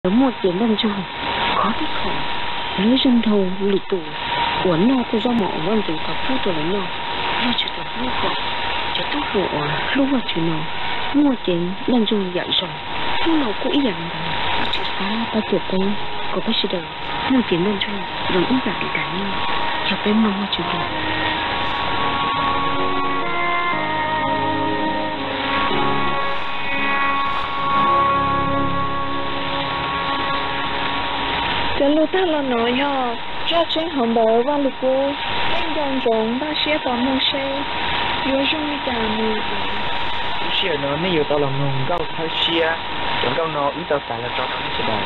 một tiếng đồng hồ khó thích khổ lối dân thầu lụt tủ của nó có do mỏ văn từ tập phu từ nó chỉ tập phu của chỉ tốt của lúc mà chỉ nó mua tiền lần rồi dạy rồi lúc nào cũng ý rằng chỉ xa ta tuyệt tay có bác sĩ đời một tiếng đồng hồ rồi cũng giải cái cho bên mong chỉ được cái lúc ta là nói nhỏ cho trên hồng bờ và lục cô anh dòng giống ba xe bỏ mông xe vô trong cả mùi xe nó nếu như tao làm nông gạo thay xe còn gạo nó ít tao xài là cho nó sẽ đòi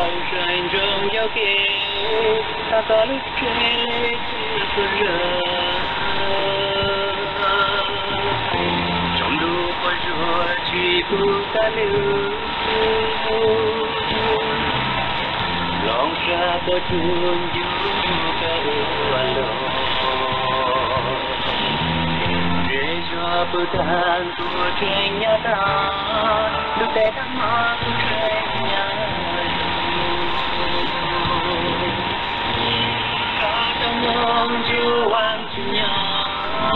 lòng rành rộng giao kê ta có lúc chơi lê chưa có rờ trong đu có rùa chỉ phụ ta lưu lòng xa có chuông dù cả ua lô để cho bữa tan của trên nhà ta được để ta mơ của trên nhà ta trong mong chú hoàng chú nhà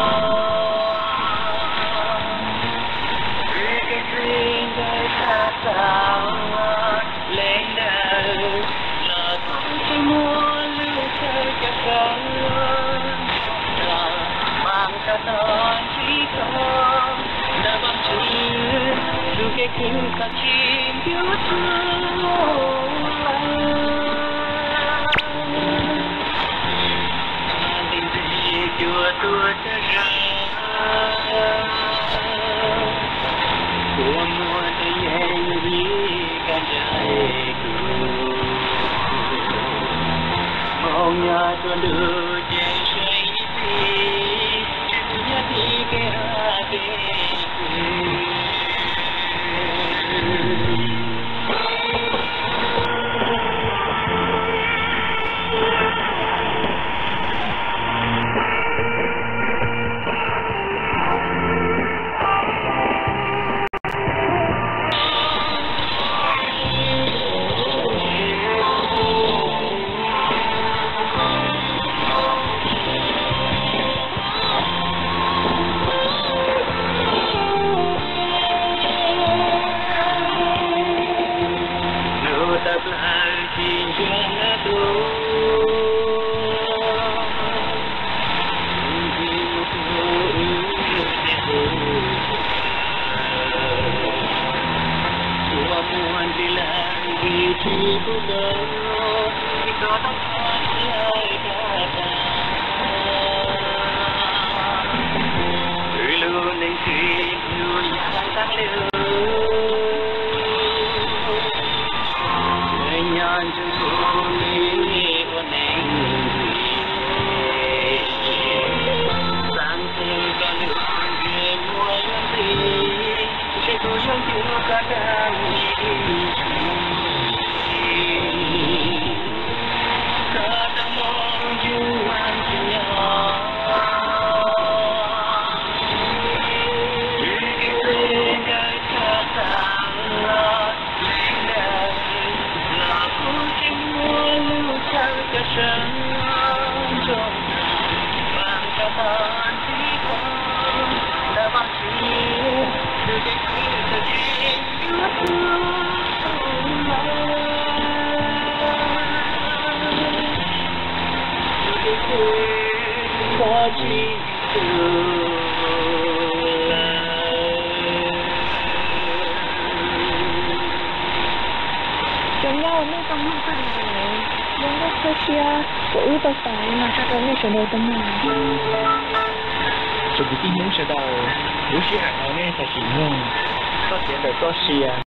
vì cái duyên đời ta sao lên đời là không chỉ muốn lưu theo cho con mang cả ton chỉ có đã bằng chữ dù cái kinh ta chim yêu thương tình gì chùa tua cho ra của mùa tây em đi cả trái mong nhà tuần đưa trên suy nghĩ nhà đi cái hati chúng nhau mới không mang phải những cái cơ chia của ưu tộc phải mà các cái này trở nên tâm hồn sự cái muốn sẽ đâu bố sĩ hạt ở đây là chỉ muốn có tiền để có xe